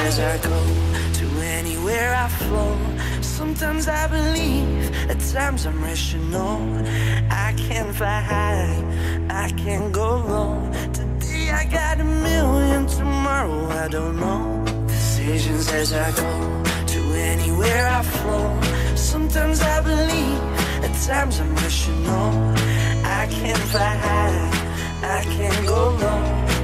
as I go, to anywhere I flow. Sometimes I believe, at times I'm rational. I can fly high, I can go low. Today I got a million, tomorrow I don't know. Decisions as I go, to anywhere I flow. Sometimes I believe, at times I'm rational. I can fly high, I can go low.